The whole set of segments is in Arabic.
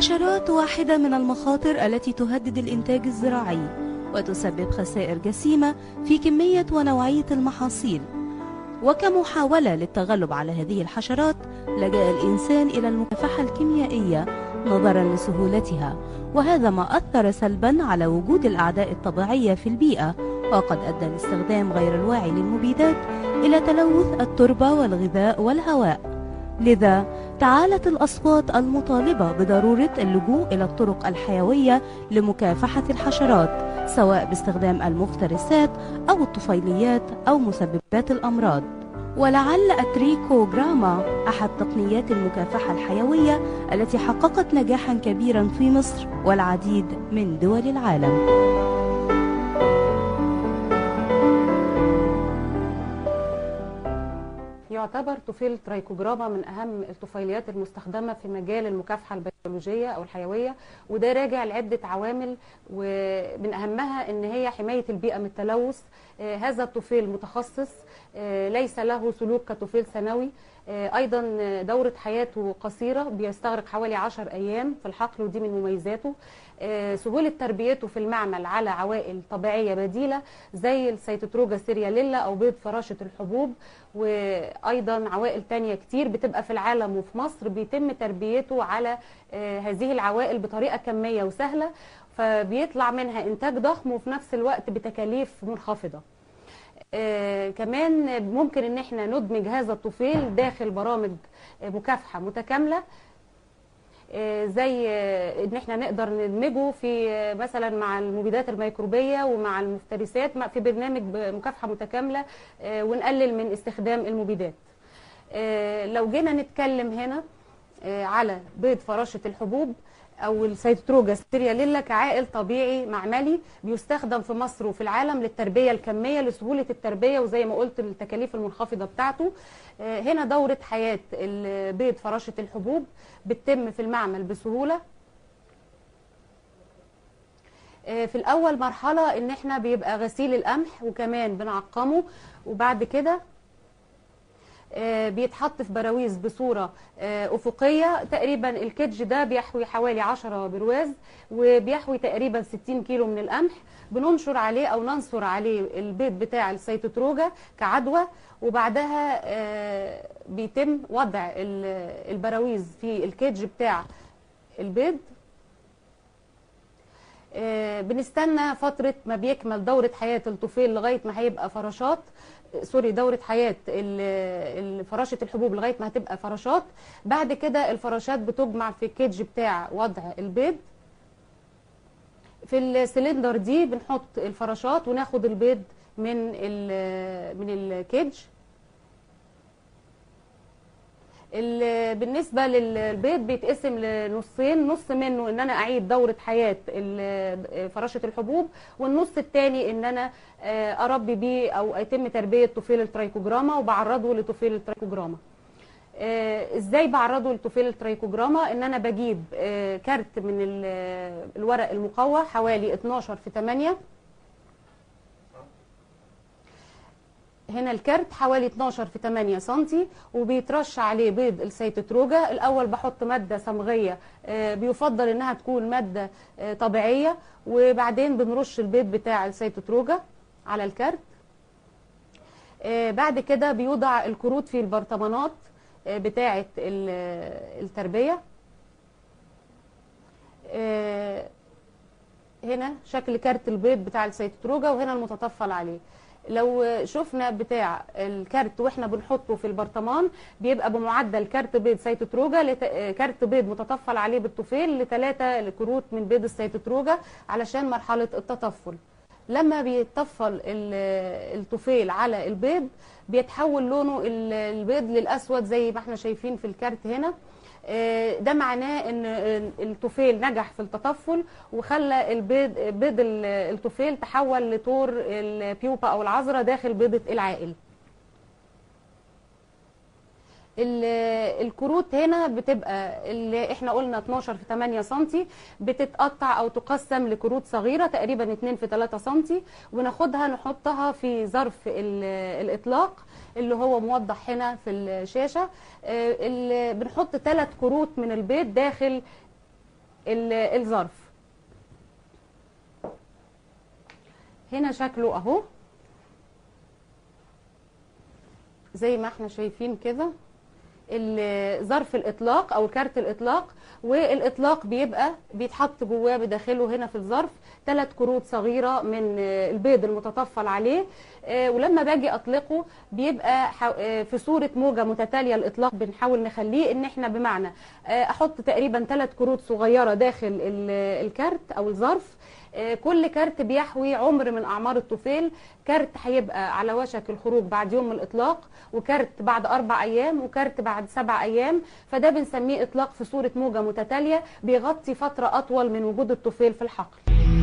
الحشرات واحدة من المخاطر التي تهدد الإنتاج الزراعي وتسبب خسائر جسيمة في كمية ونوعية المحاصيل. وكمحاولة للتغلب على هذه الحشرات لجأ الإنسان إلى المكافحة الكيميائية نظرا لسهولتها، وهذا ما أثر سلبا على وجود الأعداء الطبيعية في البيئة، وقد أدى الاستخدام غير الواعي للمبيدات إلى تلوث التربة والغذاء والهواء. لذا تعالت الأصوات المطالبة بضرورة اللجوء إلى الطرق الحيوية لمكافحة الحشرات، سواء باستخدام المفترسات أو الطفيليات أو مسببات الأمراض. ولعل التريكوجراما أحد تقنيات المكافحة الحيوية التي حققت نجاحا كبيرا في مصر والعديد من دول العالم. يعتبر طفيل تريكوجراما من أهم الطفيليات المستخدمة في مجال المكافحة البيولوجية أو الحيوية، وده راجع لعدة عوامل، ومن أهمها أن هي حماية البيئة من التلوث. هذا الطفيل متخصص، ليس له سلوك كطفيل ثانوي. أيضا دورة حياته قصيرة، بيستغرق حوالي 10 أيام في الحقل، ودي من مميزاته. سهولة تربيته في المعمل على عوائل طبيعية بديلة زي السيتوتروجا سيرياليلا أو بيض فراشة الحبوب، وأيضا عوائل تانية كتير بتبقى في العالم وفي مصر بيتم تربيته على هذه العوائل بطريقة كمية وسهلة، فبيطلع منها إنتاج ضخم وفي نفس الوقت بتكاليف منخفضة. كمان ممكن ان احنا ندمج هذا الطفيل داخل برامج مكافحة متكاملة، زي ان احنا نقدر ندمجه في مثلا مع المبيدات الميكروبية ومع المفترسات في برنامج مكافحة متكاملة، ونقلل من استخدام المبيدات. لو جينا نتكلم هنا على بيض فراشة الحبوب او السيتوتروجا سيرياليلا كعائل طبيعي معملي بيستخدم في مصر وفي العالم للتربيه الكميه لسهوله التربيه، وزي ما قلت التكاليف المنخفضه بتاعته. هنا دوره حياه البيض فراشه الحبوب بتتم في المعمل بسهوله. في الاول مرحله ان احنا بيبقى غسيل القمح وكمان بنعقمه، وبعد كده بيتحط في براويز بصورة أفقية. تقريبا الكيدج ده بيحوي حوالي 10 برواز وبيحوي تقريبا 60 كيلو من القمح. بننشر عليه أو ننصر عليه البيض بتاع السيتوتروجا كعدوى، وبعدها بيتم وضع البراويز في الكيدج بتاع البيض. بنستنى فترة ما بيكمل دورة حياة الطفيل لغاية ما هيبقى فراشات، دورة حياة فراشة الحبوب لغاية ما هتبقى فراشات. بعد كده الفراشات بتجمع في الكيدج بتاع وضع البيض. في السلندر دي بنحط الفراشات وناخد البيض من الكيدج. بالنسبة للبيض بيتقسم لنصين، نص منه ان انا اعيد دورة حياة فراشة الحبوب، والنص الثاني ان انا اربي بيه او يتم تربية طفيل التريكوجراما وبعرضه لطفيل التريكوجراما. ازاي بعرضه لطفيل التريكوجراما؟ ان انا بجيب كارت من الورق المقوى حوالي 12 في 8. هنا الكارت حوالي 12 في 8 سنتي، وبيترش عليه بيض السيتوتروجا. الاول بحط ماده صمغيه، بيفضل انها تكون ماده طبيعيه، وبعدين بنرش البيض بتاع السيتوتروجا على الكارت. بعد كده بيوضع الكروت في البرطمانات بتاعه التربيه. هنا شكل كارت البيض بتاع السيتوتروجا، وهنا المتطفل عليه. لو شفنا بتاع الكارت واحنا بنحطه في البرطمان بيبقى بمعدل كارت بيض سيتوتروجا كارت بيض متطفل عليه بالطفيل ل3 كروت من بيض السيتوتروجا علشان مرحلة التطفل. لما بيتطفل الطفيل على البيض بيتحول لونه البيض للأسود زي ما احنا شايفين في الكارت هنا. ده معناه ان الطفيل نجح في التطفل وخلى بيض الطفيل تحول لطور البيوبا او العذراء داخل بيضة العائل. الكروت هنا بتبقى اللي احنا قلنا 12 في 8 سنتي، بتتقطع او تقسم لكروت صغيرة تقريبا 2 في 3 سنتي، وناخدها نحطها في ظرف الاطلاق اللي هو موضح هنا في الشاشة. بنحط 3 كروت من البيض داخل الظرف. هنا شكله اهو زي ما احنا شايفين كده، ظرف الاطلاق او كارت الاطلاق. والاطلاق بيبقى بيتحط جواه بداخله هنا في الظرف 3 كروت صغيره من البيض المتطفل عليه. ولما باجي اطلقه بيبقى في صوره موجه متتاليه. الاطلاق بنحاول نخليه ان احنا بمعنى احط تقريبا 3 كروت صغيره داخل الكارت او الظرف. كل كارت بيحوي عمر من اعمار الطفيل. كارت هيبقى على وشك الخروج بعد يوم من الاطلاق، وكارت بعد 4 ايام، وكارت بعد 7 ايام. فده بنسميه اطلاق في صوره موجه متتاليه، بيغطي فتره اطول من وجود الطفيل في الحقل.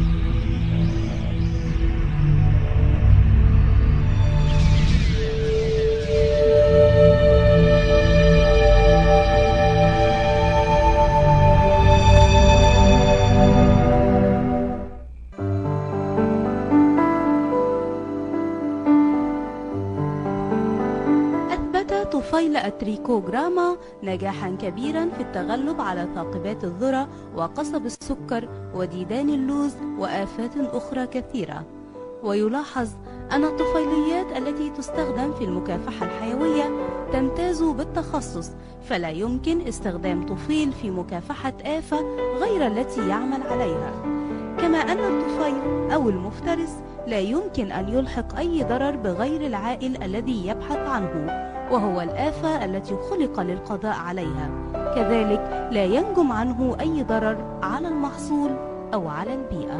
طفيل التريكوجراما نجاحا كبيرا في التغلب على ثاقبات الذرة وقصب السكر وديدان اللوز وآفات أخرى كثيرة. ويلاحظ أن الطفيليات التي تستخدم في المكافحة الحيوية تمتاز بالتخصص، فلا يمكن استخدام طفيل في مكافحة آفة غير التي يعمل عليها. كما أن الطفيل أو المفترس لا يمكن أن يلحق أي ضرر بغير العائل الذي يبحث عنه، وهو الآفة التي خلق للقضاء عليها. كذلك لا ينجم عنه أي ضرر على المحصول أو على البيئة.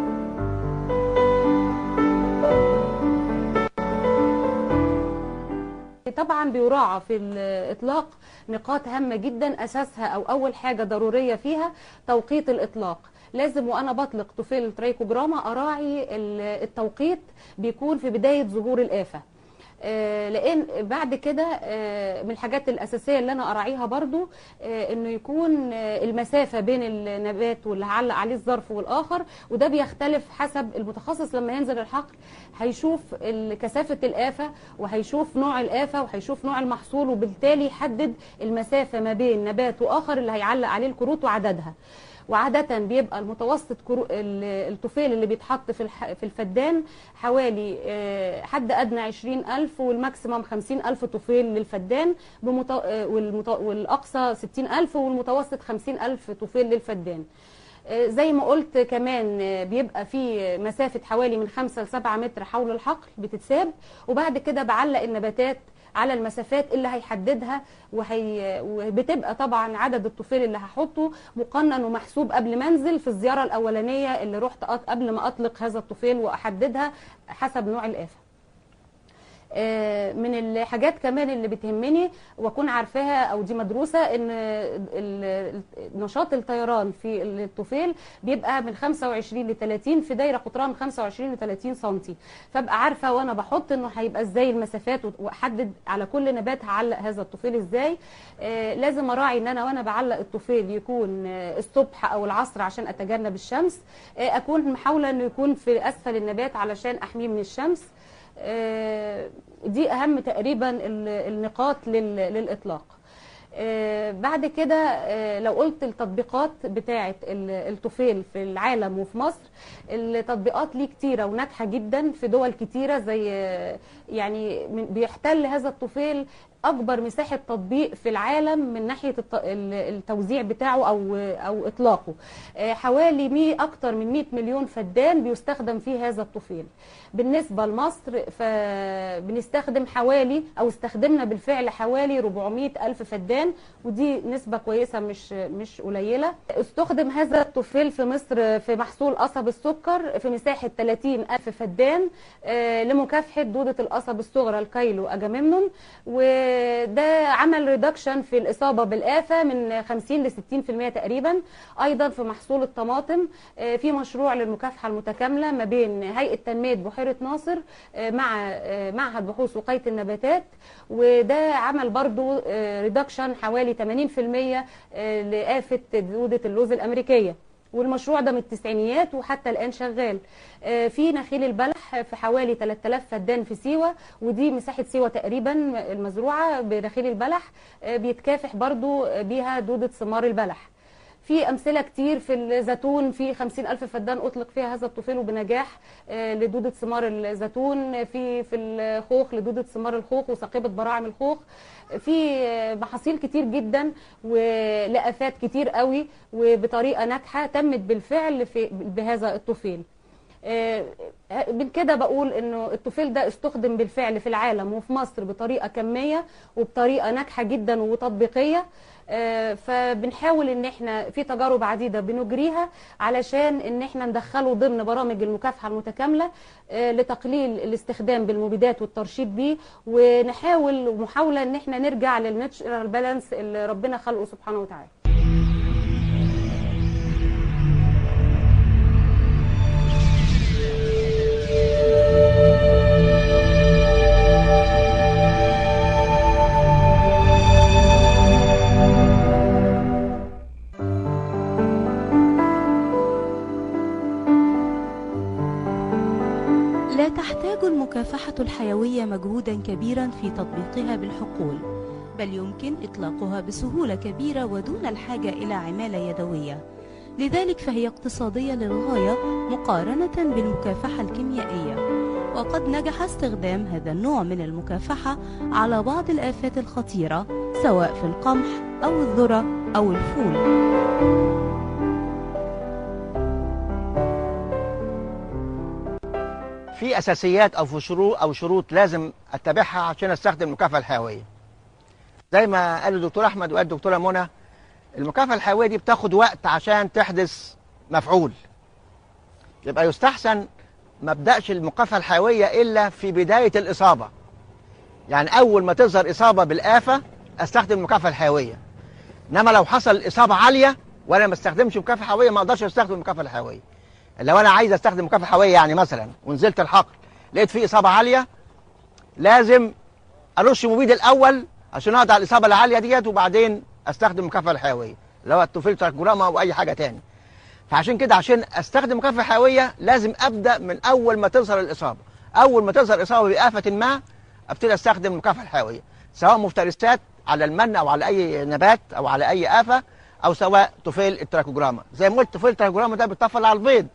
طبعا بيراعى في الإطلاق نقاط هامة جدا، أساسها أو أول حاجة ضرورية فيها توقيت الإطلاق. لازم وأنا بطلق طفيل التريكوجراما أراعي التوقيت بيكون في بداية ظهور الآفة. لان بعد كده من الحاجات الاساسيه اللي انا اراعيها برضو انه يكون المسافه بين النبات واللي هعلق عليه الظرف والاخر، وده بيختلف حسب المتخصص. لما ينزل الحقل هيشوف كثافه الافه، وهيشوف نوع الافه، وهيشوف نوع المحصول، وبالتالي يحدد المسافه ما بين نبات واخر اللي هيعلق عليه الكروت وعددها. وعادة بيبقى المتوسط الطفيل اللي بيتحط في الفدان حوالي حد أدنى 20,000 والماكسيمم 50,000 طفيل للفدان، والأقصى 60,000 والمتوسط 50,000 طفيل للفدان. زي ما قلت كمان بيبقى في مسافة حوالي من 5 ل 7 متر حول الحقل بتتساب، وبعد كده بعلق النباتات على المسافات اللي هيحددها، وبتبقى طبعا عدد الطفيل اللي هحطه مقنن ومحسوب قبل ما انزل في الزياره الاولانيه اللي رحت قبل ما اطلق هذا الطفيل واحددها حسب نوع الافه. من الحاجات كمان اللي بتهمني واكون عارفاها او دي مدروسه، ان نشاط الطيران في الطفيل بيبقى من 25 ل 30 في دايره قطرها من 25 ل 30 سم. فابقى عارفه وانا بحط انه هيبقى ازاي المسافات، واحدد على كل نبات هعلق هذا الطفيل ازاي. لازم اراعي ان انا وانا بعلق الطفيل يكون الصبح او العصر عشان اتجنب الشمس. اكون محاوله انه يكون في اسفل النبات علشان احميه من الشمس. دي اهم تقريبا النقاط للاطلاق. بعد كده لو قلت التطبيقات بتاعه الطفيل في العالم وفي مصر، التطبيقات ليه كتيره وناجحه جدا في دول كتيره، زي يعني بيحتل هذا الطفيل اكبر مساحه تطبيق في العالم من ناحيه التوزيع بتاعه او اطلاقه. حوالي اكتر من 100 مليون فدان بيستخدم فيه هذا الطفيل. بالنسبه لمصر فبنستخدم حوالي او استخدمنا بالفعل حوالي 400 الف فدان، ودي نسبه كويسه مش قليله. استخدم هذا الطفيل في مصر في محصول قصب السكر في مساحه 30 الف فدان لمكافحه دوده القصب الصغرى الكايلو اجاميمنون، وده عمل ريدكشن في الإصابة بالآفة من 50 ل 60% تقريبا. أيضا في محصول الطماطم في مشروع للمكافحة المتكاملة ما بين هيئة تنمية بحيرة ناصر مع معهد بحوث وقاية النباتات، وده عمل برضو ريدكشن حوالي 80% لآفة دودة اللوز الأمريكية، والمشروع ده من التسعينيات وحتى الآن شغال. في نخيل البلح في حوالي 3000 فدان في سيوة، ودي مساحة سيوة تقريبا المزروعة بنخيل البلح، بيتكافح برضو بيها دودة ثمار البلح. في امثله كتير في الزيتون، في 50,000 فدان اطلق فيها هذا الطفيل وبنجاح لدوده ثمار الزيتون، في الخوخ لدوده ثمار الخوخ وساقبه براعم الخوخ، في محاصيل كتير جدا ولآفات كتير قوي وبطريقه ناجحه تمت بالفعل بهذا الطفيل. من كده بقول انه الطفيل ده استخدم بالفعل في العالم وفي مصر بطريقه كميه وبطريقه ناجحه جدا وتطبيقيه. فبنحاول ان احنا في تجارب عديده بنجريها علشان ان احنا ندخله ضمن برامج المكافحه المتكامله لتقليل الاستخدام بالمبيدات والترشيد بيه، ونحاول محاوله ان احنا نرجع للناتشرال بالانس اللي ربنا خلقه سبحانه وتعالى. لا تحتاج المكافحة الحيوية مجهودا كبيرا في تطبيقها بالحقول، بل يمكن إطلاقها بسهولة كبيرة ودون الحاجة إلى عمالة يدوية. لذلك فهي اقتصادية للغاية مقارنة بالمكافحة الكيميائية، وقد نجح استخدام هذا النوع من المكافحة على بعض الآفات الخطيرة سواء في القمح أو الذرة أو الفول. في اساسيات او شروط لازم اتبعها عشان استخدم المكافحه الحيويه. زي ما قال الدكتور احمد وقال الدكتوره منى، المكافحه الحيويه دي بتاخد وقت عشان تحدث مفعول. يبقى يستحسن ما ابداش المكافحه الحيويه الا في بدايه الاصابه. يعني اول ما تظهر اصابه بالافه استخدم المكافحه الحيويه. انما لو حصل اصابه عاليه وانا ما استخدمش مكافحه حيويه ما اقدرش استخدم المكافحه الحيويه. لو انا عايز استخدم مكافحه حيويه يعني مثلا ونزلت الحقل لقيت فيه اصابه عاليه، لازم ارش مبيد الاول عشان اقضي على الاصابه العاليه ديت، وبعدين استخدم المكافحه الحيويه اللي هو التوفيل تراكوجراما او اي حاجه تاني. فعشان كده عشان استخدم مكافحه حيويه لازم ابدا من اول ما تظهر الاصابه. اول ما تظهر اصابه بآفة ما ابتدي استخدم المكافحه الحيويه، سواء مفترسات على المن او على اي نبات او على اي آفة، او سواء توفيل التراكوجراما. زي ما قلت توفيل التراكوجراما ده بيطفل على البيض،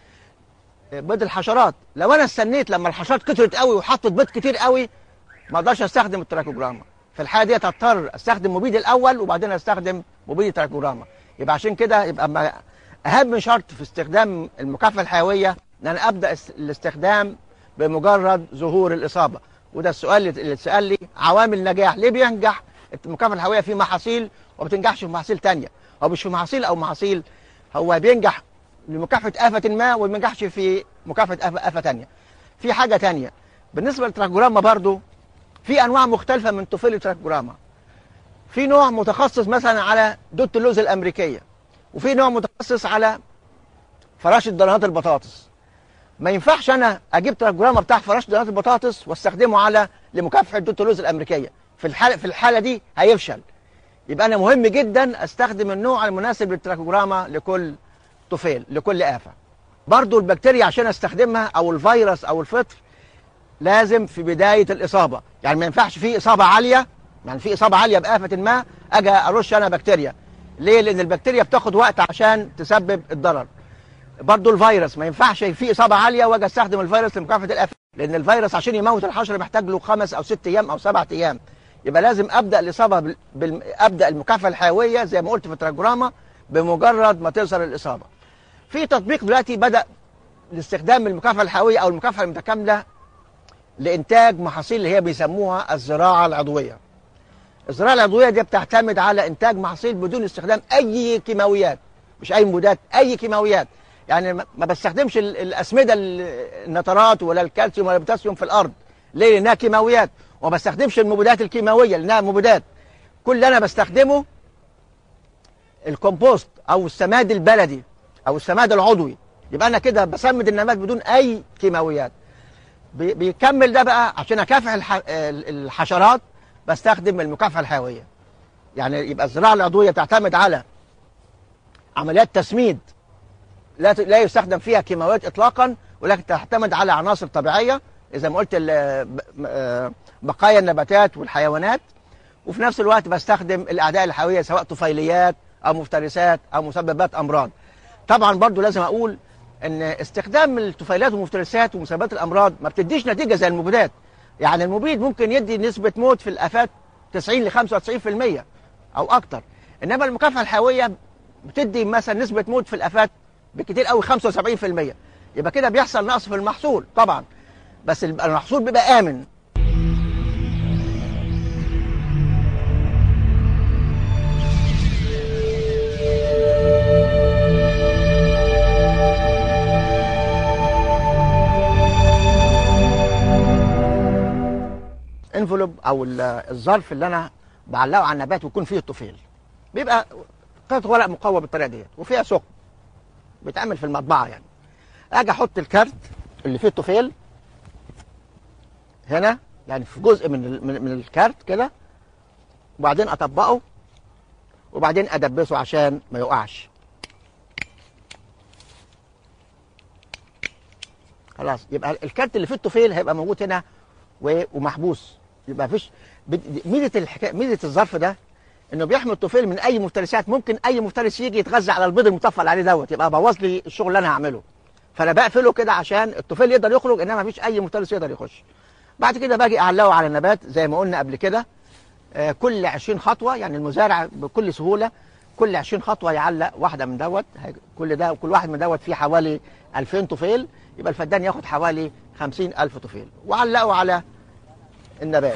بيض الحشرات. لو انا استنيت لما الحشرات كترت قوي وحطت بيض كتير قوي ما اقدرش استخدم التراكوجراما. في الحاله دي هضطر استخدم مبيد الاول وبعدين استخدم مبيد التراكوجراما. يبقى عشان كده يبقى اهم شرط في استخدام المكافحه الحيويه ان انا ابدا الاستخدام بمجرد ظهور الاصابه. وده السؤال اللي اتسال لي، عوامل نجاح ليه بينجح المكافحه الحيويه في محاصيل وما بتنجحش في محاصيل ثانيه؟ هو مش في محاصيل او محاصيل، هو بينجح لمكافحه آفة ما وما بينجحش في مكافحه آفة ثانيه. في حاجه ثانيه بالنسبه للتراكوجراما، برضو في انواع مختلفه من توفيل التراكوجراما. في نوع متخصص مثلا على دودة اللوز الامريكيه، وفي نوع متخصص على فراشه دهانات البطاطس. ما ينفعش انا اجيب تراكوجراما بتاع فراشه دهانات البطاطس واستخدمه على لمكافحه دودة اللوز الامريكيه. في الحاله دي هيفشل. يبقى انا مهم جدا استخدم النوع المناسب للتراكوجراما لكل طفيل لكل آفة. برضو البكتيريا عشان استخدمها او الفيروس او الفطر لازم في بداية الإصابة. يعني ما ينفعش في إصابة عالية، يعني في إصابة عالية بآفة ما أجي أرش أنا بكتيريا. ليه؟ لأن البكتيريا بتاخد وقت عشان تسبب الضرر. برضو الفيروس ما ينفعش في إصابة عالية وأجي أستخدم الفيروس لمكافحة الآفة، لأن الفيروس عشان يموت الحشرة محتاج له 5 أو 6 أيام أو 7 أيام. يبقى لازم أبدأ الإصابة أبدأ المكافحة الحيوية زي ما قلت في التراكوجراما بمجرد ما تظهر الإصابة. في تطبيق دلوقتي بدأ لاستخدام المكافحة الحيوية أو المكافحة المتكاملة لإنتاج محاصيل اللي هي بيسموها الزراعة العضوية. الزراعة العضوية دي بتعتمد على إنتاج محاصيل بدون استخدام أي كيماويات، مش أي مبيدات، أي كيماويات. يعني ما بستخدمش الأسمدة النترات ولا الكالسيوم ولا البوتاسيوم في الأرض. ليه؟ لأنها كيماويات. وما بستخدمش المبيدات الكيماوية لأنها مبيدات. كل اللي أنا بستخدمه الكومبوست أو السماد البلدي أو السماد العضوي. يبقى أنا كده بسمد النبات بدون أي كيماويات. بيكمل ده بقى عشان أكافح الحشرات بستخدم المكافحة الحيوية. يعني يبقى الزراعة العضوية تعتمد على عمليات تسميد لا يستخدم فيها كيماويات إطلاقا، ولكن تعتمد على عناصر طبيعية إذا ما قلت بقايا النباتات والحيوانات. وفي نفس الوقت بستخدم الأعداء الحيوية سواء طفيليات او مفترسات او مسببات امراض. طبعا برضو لازم اقول ان استخدام الطفيلات والمفترسات ومسببات الامراض ما بتديش نتيجه زي المبيدات. يعني المبيد ممكن يدي نسبه موت في الافات 90 ل 95% او اكتر، انما المكافحه الحيويه بتدي مثلا نسبه موت في الافات بكتير قوي 75%. يبقى كده بيحصل نقص في المحصول طبعا، بس المحصول بيبقى امن. انفلوب او الظرف اللي انا بعلقه على النبات ويكون فيه الطفيل، بيبقى قطعه ورق مقوى بالطريقه ديت وفيها ثقب بيتعمل في المطبعه. يعني اجي احط الكارت اللي فيه الطفيل هنا، يعني في جزء من الكارت كده، وبعدين اطبقه وبعدين ادبسه عشان ما يقعش. خلاص، يبقى الكارت اللي فيه الطفيل هيبقى موجود هنا ومحبوس. يبقى مفيش ميزه الظرف ده انه بيحمي الطفيل من اي مفترسات. ممكن اي مفترس يجي يتغذى على البيض المطفل عليه دوت، يبقى بوظ لي الشغل اللي انا هعمله. فانا بقفله كده عشان الطفيل يقدر يخرج، انما مفيش اي مفترس يقدر يخش. بعد كده باجي اعلقه على النبات زي ما قلنا قبل كده، كل 20 خطوه. يعني المزارع بكل سهوله كل 20 خطوه يعلق واحده من دوت. كل واحد من دوت فيه حوالي 2000 طفيل، يبقى الفدان ياخد حوالي 50,000 طفيل، وعلقه على النبات.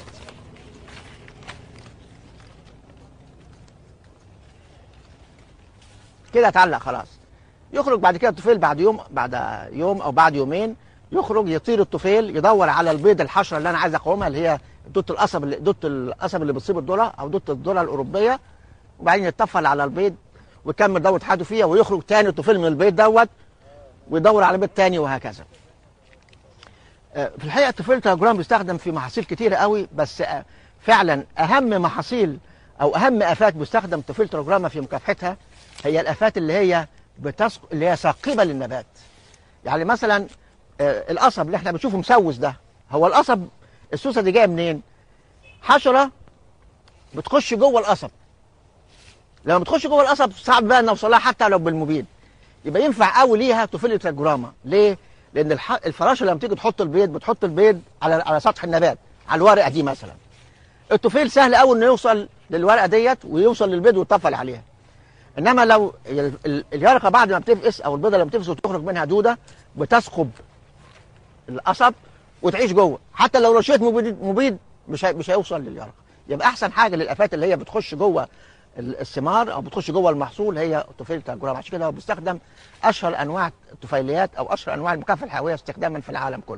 كده اتعلق خلاص. يخرج بعد كده الطفيل بعد يوم او بعد يومين، يخرج يطير الطفيل يدور على البيض الحشره اللي انا عايز اقومها، اللي هي دوت القصب اللي بتصيب الذره او دوت الذره الاوروبيه، وبعدين يتطفل على البيض ويكمل دوت حياته فيها، ويخرج تاني الطفيل من البيض دوت ويدور على بيض تاني، وهكذا. في الحقيقه الطفيل تراجرام بيستخدم في محاصيل كتيره قوي، بس فعلا اهم محاصيل او اهم افات بيستخدم الطفيل تراجرام في مكافحتها هي الافات اللي هي ثاقبه للنبات. يعني مثلا القصب اللي احنا بنشوفه مسوس ده، هو القصب السوسه دي جايه منين؟ حشره بتخش جوه القصب. لما بتخش جوه القصب صعب بقى ان نوصلها حتى لو بالمبيد. يبقى ينفع قوي ليها طفيل تراجراما. ليه؟ لان الفراشه لما تيجي تحط البيض بتحط البيض على سطح النبات، على الورقه دي مثلا. الطفيل سهل قوي انه يوصل للورقه ديت ويوصل للبيض ويتطفل عليها. انما لو اليرقه بعد ما بتفقس او البيضه لما بتفقس وتخرج منها دوده بتثقب القصب وتعيش جوه، حتى لو رشيت مبيد مش هيوصل لليرقه. يبقى احسن حاجه للافات اللي هي بتخش جوه الثمار او بتخش جوه المحصول هي طفيل تراجراما. عشان كده هو بيستخدم اشهر انواع الطفيليات او اشهر انواع المكافحه الحيويه استخداما في العالم كله.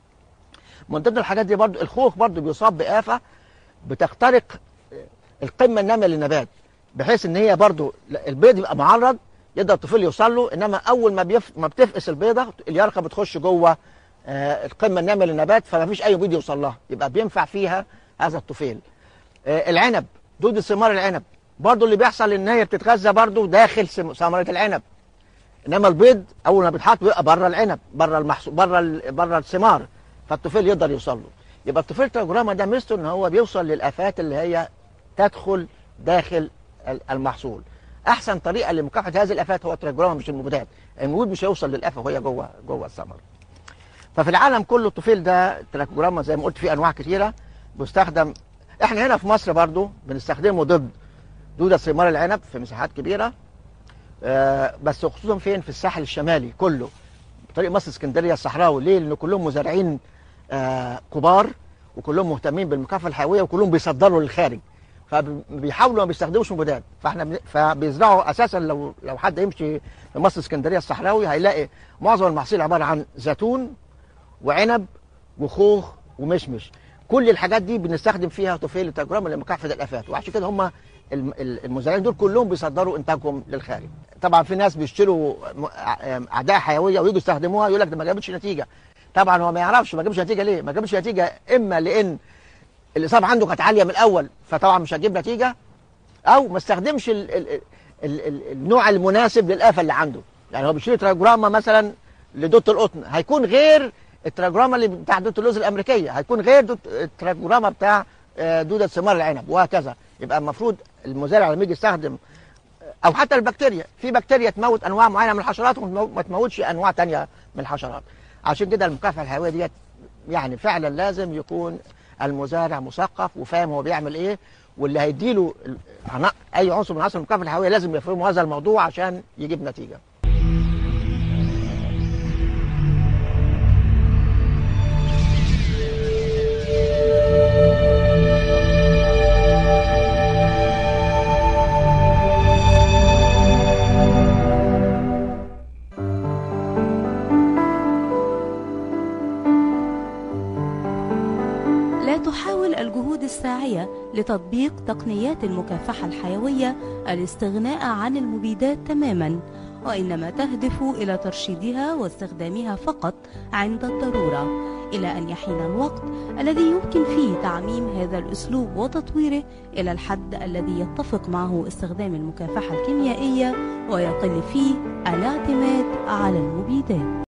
من ضمن الحاجات دي برضو الخوخ برضو بيصاب بآفة بتخترق القمه الناميه للنبات، بحيث ان هي برضو البيض يبقى معرض يقدر الطفيل يوصل له، انما اول ما بتفقس البيضه اليرقه بتخش جوه القمه الناميه للنبات، فما فيش اي بيض يوصل لها، يبقى بينفع فيها هذا الطفيل. العنب، دود ثمار العنب برضو اللي بيحصل ان هي بتتغذى برضو داخل ثمره العنب، انما البيض اول ما بيتحط بيبقى بره العنب، بره المحصول، بره الثمار، فالطفيل يقدر يوصل له. يبقى الطفيل تراجراما ده ميزته ان هو بيوصل للافات اللي هي تدخل داخل المحصول. احسن طريقه لمكافحه هذه الافات هو التراجراما مش المبيدات. المبيد مش هيوصل للافه وهي جوه الثمر. ففي العالم كله الطفيل ده التراجراما زي ما قلت فيه انواع كثيره بيستخدم. احنا هنا في مصر برضو بنستخدمه ضد دودة ثمار العنب في مساحات كبيره، بس خصوصا فين؟ في الساحل الشمالي كله، طريق مصر اسكندريه الصحراوي. ليه؟ لان كلهم مزارعين كبار وكلهم مهتمين بالمكافحه الحيويه وكلهم بيصدروا للخارج، فبيحاولوا ما بيستخدموش مبيدات. فبيزرعوا اساسا. لو حد يمشي في مصر اسكندريه الصحراوي هيلاقي معظم المحاصيل عباره عن زيتون وعنب وخوخ ومشمش. كل الحاجات دي بنستخدم فيها طفيل تراجراما لمكافحه الافات، وعشان كده هم المزارعين دول كلهم بيصدروا انتاجهم للخارج. طبعا في ناس بيشتروا اعداء حيويه ويجوا يستخدموها يقول لك ده ما جابتش نتيجه. طبعا هو ما يعرفش ما جابش نتيجه ليه. ما جابش نتيجه اما لان الاصابه عنده كانت عاليه من الاول فطبعا مش هتجيب نتيجه، او ما استخدمش النوع المناسب للافه اللي عنده. يعني هو بيشتري تراجراما مثلا لدوت القطن، هيكون غير التراجراما اللي بتاع دوت اللوز الامريكيه، هيكون غير التراجراما بتاع دوده ثمار العنب، وهكذا. يبقى المفروض المزارع لما يجي يستخدم او حتى البكتيريا، في بكتيريا تموت انواع معينه من الحشرات وما تموتش انواع تانية من الحشرات. عشان كده المكافحه الحيويه ديت يعني فعلا لازم يكون المزارع مثقف وفاهم هو بيعمل ايه، واللي هيديله اي عنصر من عناصر المكافحه الحيويه لازم يفهموا هذا الموضوع عشان يجيب نتيجه. لا تحاول الجهود الساعية لتطبيق تقنيات المكافحة الحيوية الاستغناء عن المبيدات تماما، وإنما تهدف إلى ترشيدها واستخدامها فقط عند الضرورة، إلى أن يحين الوقت الذي يمكن فيه تعميم هذا الأسلوب وتطويره إلى الحد الذي يتفق معه استخدام المكافحة الكيميائية ويقل فيه الاعتماد على المبيدات.